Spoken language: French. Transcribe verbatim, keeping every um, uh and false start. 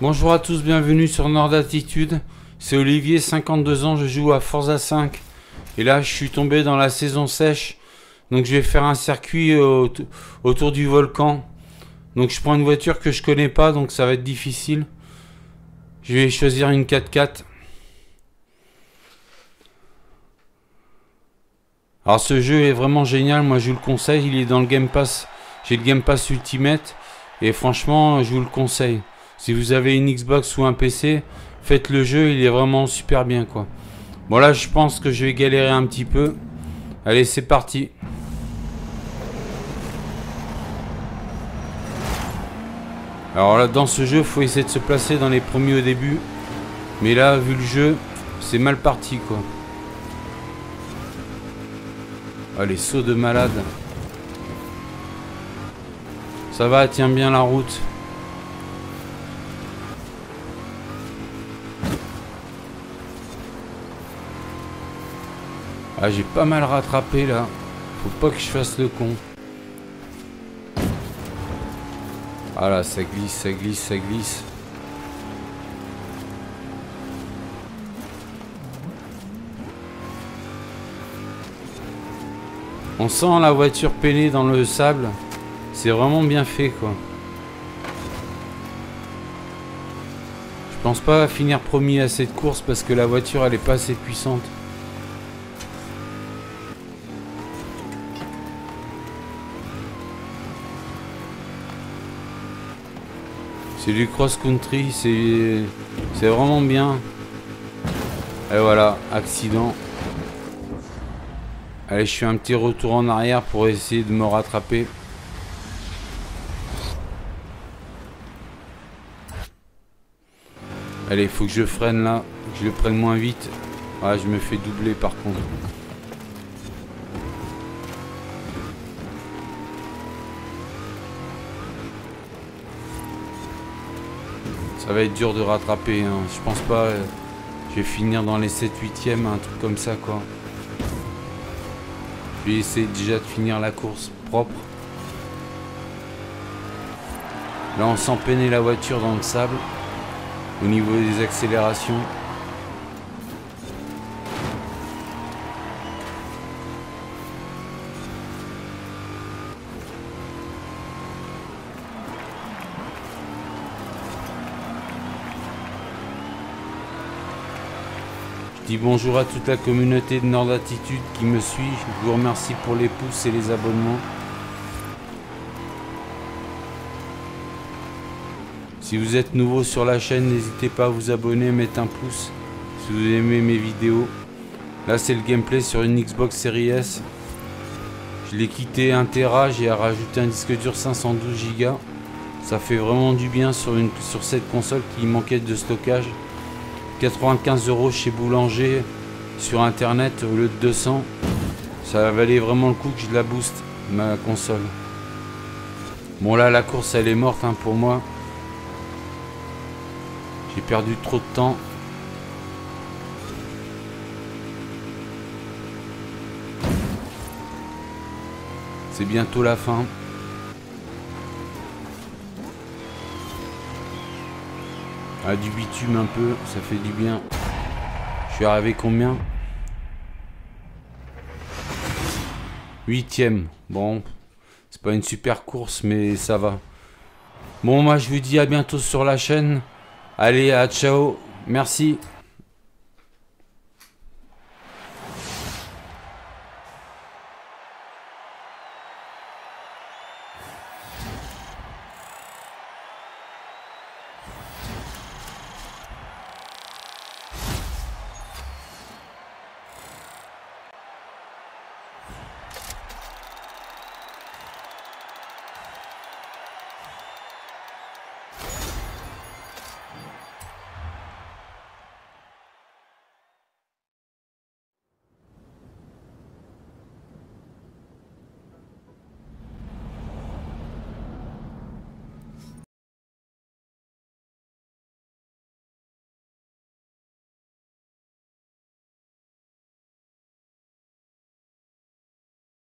Bonjour à tous, bienvenue sur Nord Attitude. C'est Olivier, cinquante-deux ans, je joue à Forza cinq. Et là, je suis tombé dans la saison sèche. Donc je vais faire un circuit au, autour du volcan. Donc je prends une voiture que je connais pas, donc ça va être difficile. Je vais choisir une quatre-quatre. Alors ce jeu est vraiment génial, moi je vous le conseille, il est dans le Game Pass. J'ai le Game Pass Ultimate et franchement je vous le conseille. Si vous avez une Xbox ou un P C, faites le jeu, il est vraiment super bien quoi. Bon là je pense que je vais galérer un petit peu. Allez c'est parti. Alors là dans ce jeu il faut essayer de se placer dans les premiers au début. Mais là vu le jeu c'est mal parti quoi. Ah les sauts de malade. Ça va, tiens bien la route. Ah j'ai pas mal rattrapé là. Faut pas que je fasse le con. Ah là ça glisse, ça glisse, ça glisse. On sent la voiture peiner dans le sable. C'est vraiment bien fait quoi. Je pense pas finir premier à cette course parce que la voiture elle est pas assez puissante. C'est du cross-country, c'est c'est vraiment bien. Et voilà, accident. Allez, je fais un petit retour en arrière pour essayer de me rattraper. Allez, il faut que je freine là, que je le prenne moins vite. Ah, je me fais doubler par contre. Ça va être dur de rattraper, hein. Je pense pas. Euh, je vais finir dans les sept huitièmes, un truc comme ça quoi. Je vais essayer déjà de finir la course propre. Là on sent peiner la voiture dans le sable. Au niveau des accélérations. Je dis bonjour à toute la communauté de Nord Attitude qui me suit. Je vous remercie pour les pouces et les abonnements. Si vous êtes nouveau sur la chaîne, n'hésitez pas à vous abonner, mettre un pouce si vous aimez mes vidéos. Là c'est le gameplay sur une Xbox Series S. Je l'ai quitté un téra, j'ai rajouté un disque dur cinq cent douze giga. Ça fait vraiment du bien sur, une, sur cette console qui manquait de stockage. quatre-vingt-quinze euros chez Boulanger sur internet au lieu de deux cents. Ça valait vraiment le coup que je la booste, ma console. Bon là la course elle est morte hein, pour moi. J'ai perdu trop de temps. C'est bientôt la fin. Ah, du bitume un peu, ça fait du bien. Je suis arrivé combien? Huitième. Bon, c'est pas une super course, mais ça va. Bon, moi je vous dis à bientôt sur la chaîne. Allez, à ciao. Merci.